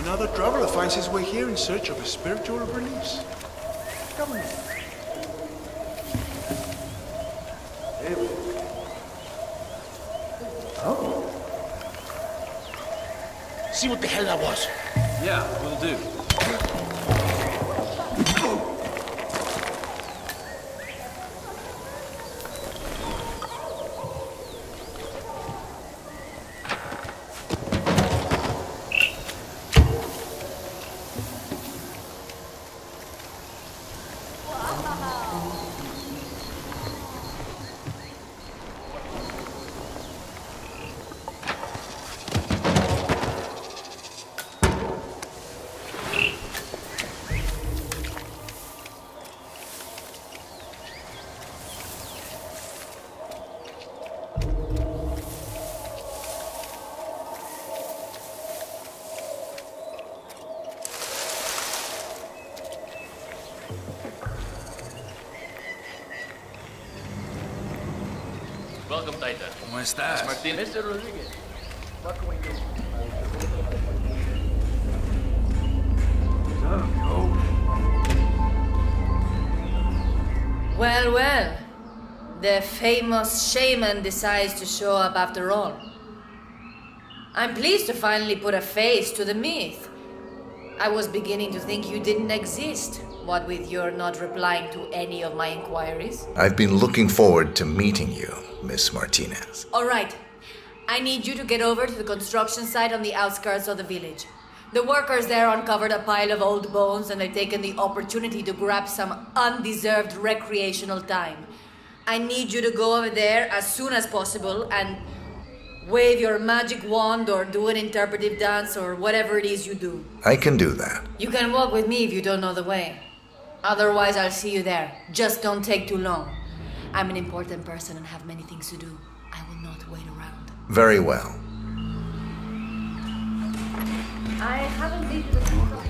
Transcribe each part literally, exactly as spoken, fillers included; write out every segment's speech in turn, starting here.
Another traveler finds his way here in search of a spiritual release. Come on. Oh. See what the hell that was. Yeah, will do. Welcome, Taita. ¿Cómo estás? Martínez. mister Rodriguez. What can we do? Well, well. The famous shaman decides to show up after all. I'm pleased to finally put a face to the myth. I was beginning to think you didn't exist, what with your not replying to any of my inquiries. I've been looking forward to meeting you, Miss Martínez. All right. I need you to get over to the construction site on the outskirts of the village. The workers there uncovered a pile of old bones and they've taken the opportunity to grab some undeserved recreational time. I need you to go over there as soon as possible and wave your magic wand or do an interpretive dance or whatever it is you do. I can do that. You can walk with me if you don't know the way. Otherwise, I'll see you there. Just don't take too long. I'm an important person and have many things to do. I will not wait around. Very well. I haven't been to the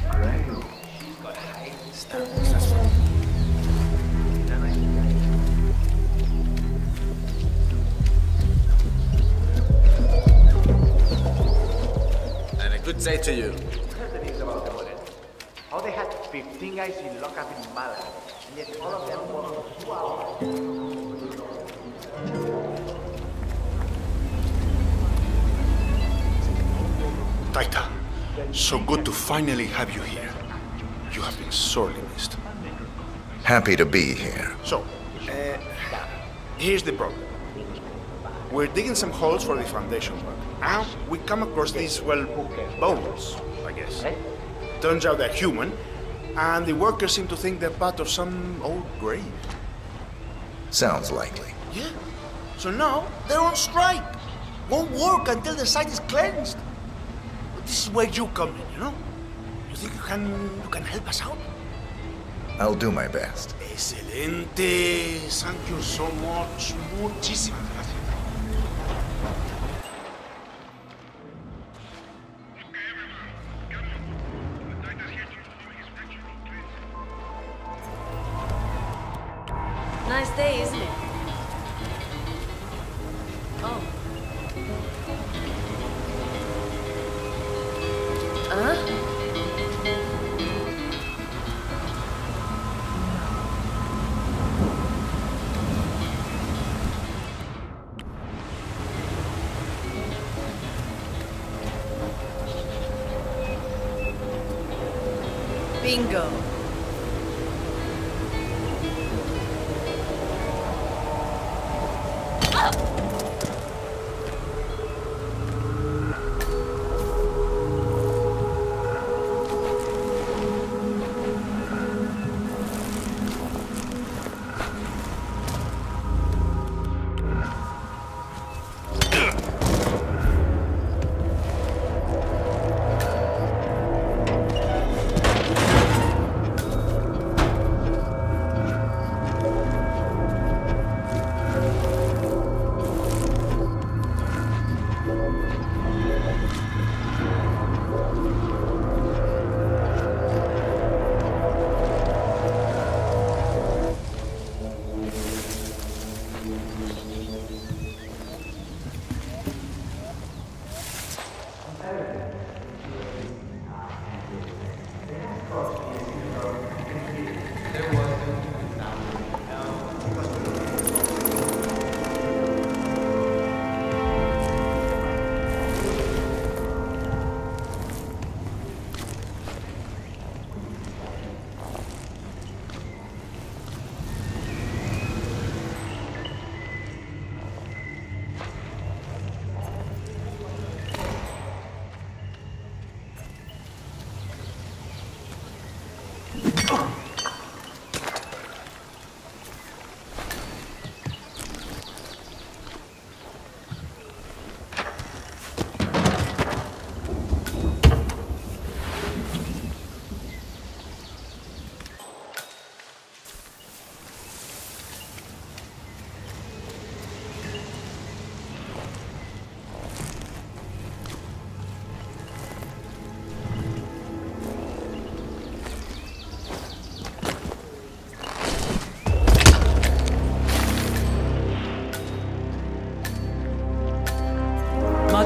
And a good day to you. Heard the news about the bullet. How they had fifteen guys in lockup in Malaga, and yet all of them were two hours. Taita, so good to finally have you here. You have been sorely missed. Happy to be here. So, uh, here's the problem. We're digging some holes for the foundation work. And we come across these, well, bones, I guess. Turns out they're human, and the workers seem to think they're part of some old grave. Sounds likely. Yeah. So now, they're on strike. Won't work until the site is cleansed. But this is where you come in, you know? You think you can, you can help us out? I'll do my best. Excelente. Thank you so much. Muchísimas gracias. Nice day, isn't it? Oh. Huh? Bingo.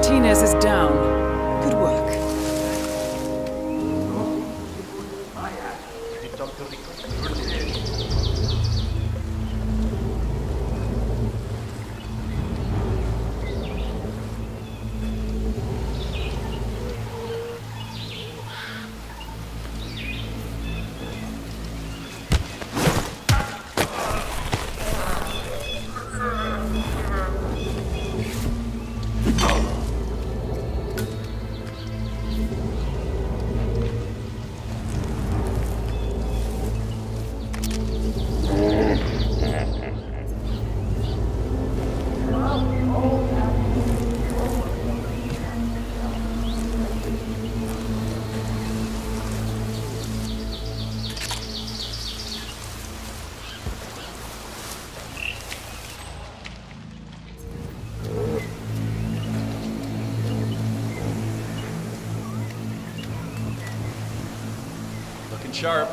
Martínez is down. Good work. Did you talk to Rico? Looking sharp.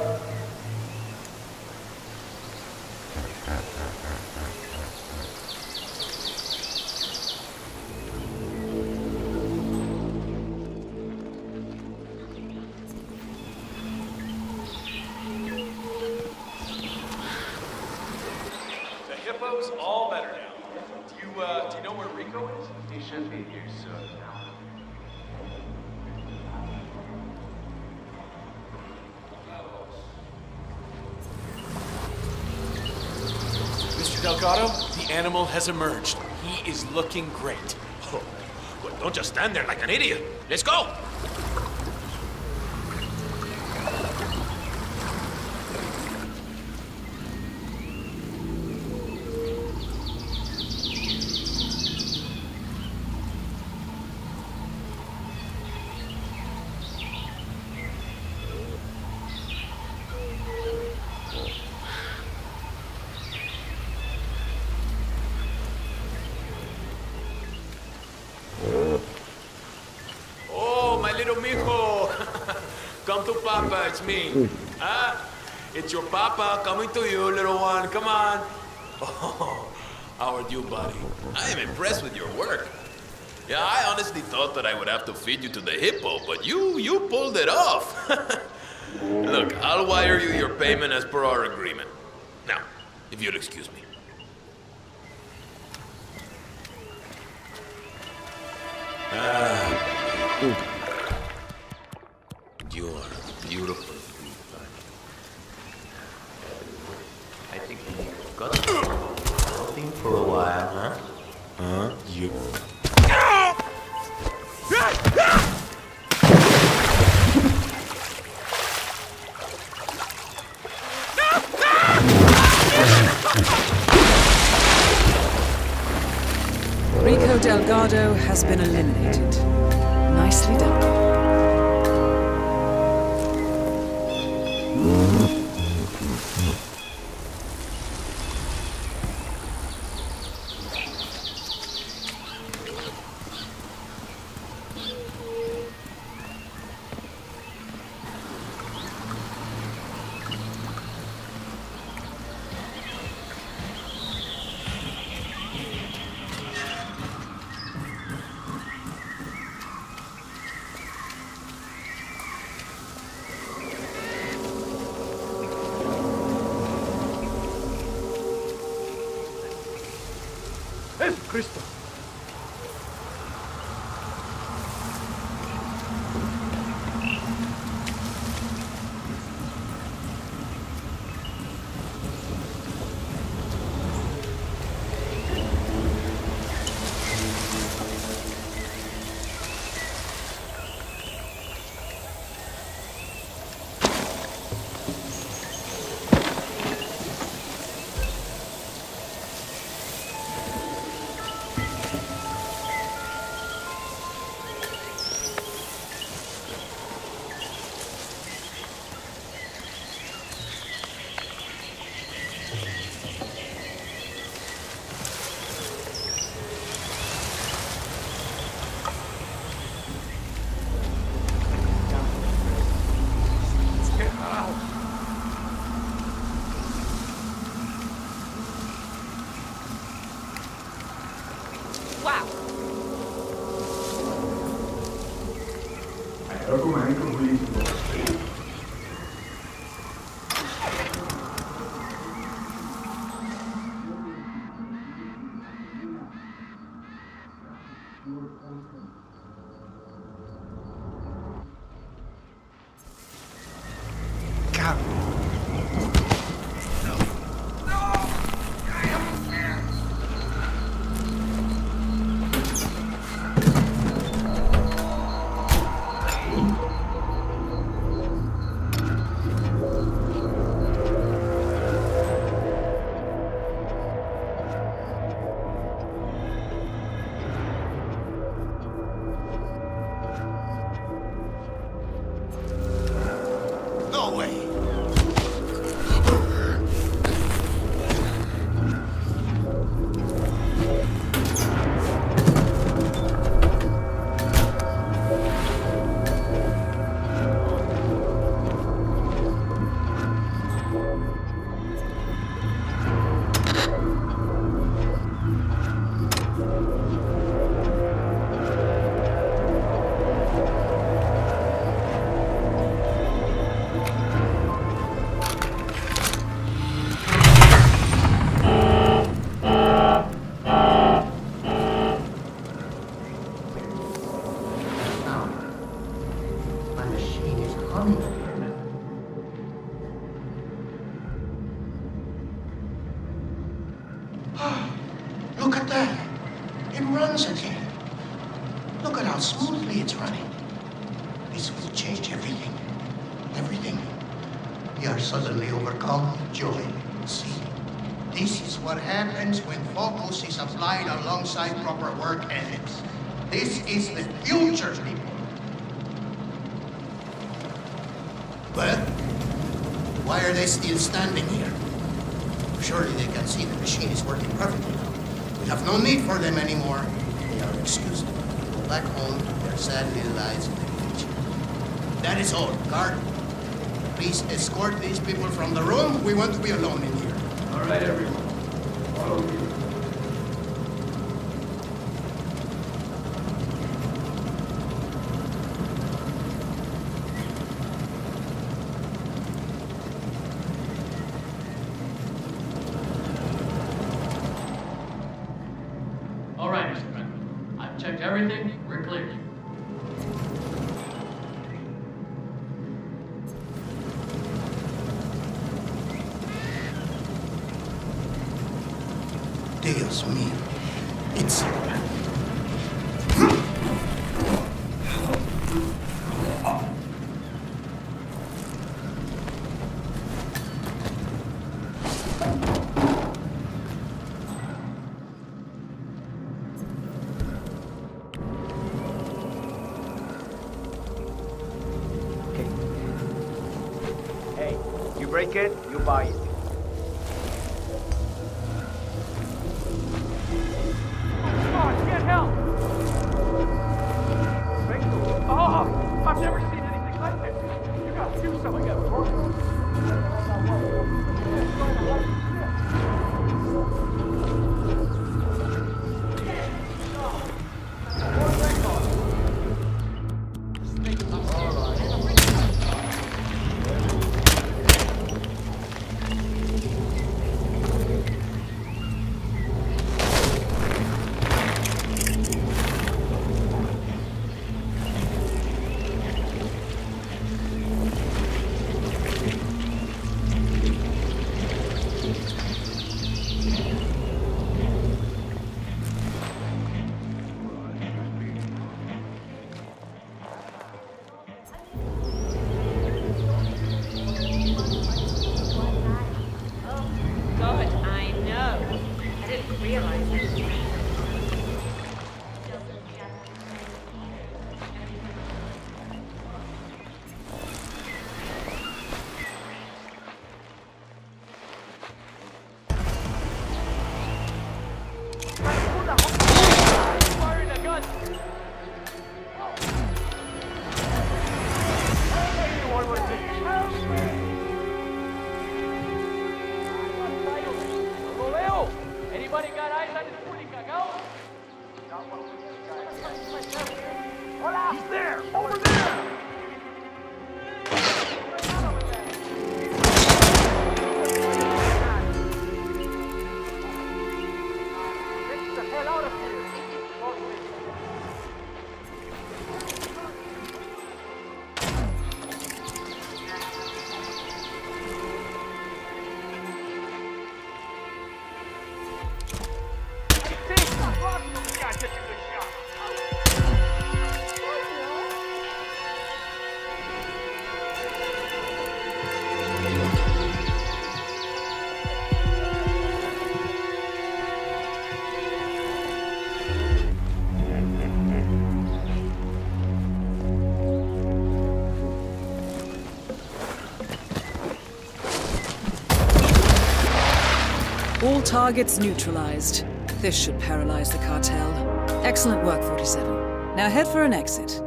The hippo's all better now. Do you, uh, do you know where Rico is? He should be here soon now. Mister Delgado, the animal has emerged. He is looking great. Oh, well, don't just stand there like an idiot. Let's go! Oh, my little Mijo. Come to Papa, it's me. Huh? It's your Papa coming to you, little one. Come on. Oh, how are you, buddy? I am impressed with your work. Yeah, I honestly thought that I would have to feed you to the hippo, but you, you pulled it off. Look, I'll wire you your payment as per our agreement. Now, if you'll excuse me. Ah. You are a beautiful sweet bunny. I think he got something for a while, huh? Huh? You... Rico Delgado has been eliminated. Nicely done. Cristo. Look at that. It runs again. Look at how smoothly it's running. This will change everything. Everything. We are suddenly overcome with joy. See, this is what happens when focus is applied alongside proper work ethics. This is the future, people. Well, why are they still standing here? Surely they can see the machine is working perfectly now. We have no need for them anymore. They are excused to go back home to their sad little lives in the village. That is all. Guard, please escort these people from the room. We want to be alone in here. All right, everyone. Follow me. All right, Mister Franco. I've checked everything. We're clear. Dios mío. It's... Hey, you break it, you buy it. I've never seen anything like this. You gotta do something else, Jorge. He's there! Over there! right out of here. Shortly. See, stop blocking him. This guy's getting a good shot. All targets neutralized. This should paralyze the cartel. Excellent work, forty-seven. Now head for an exit.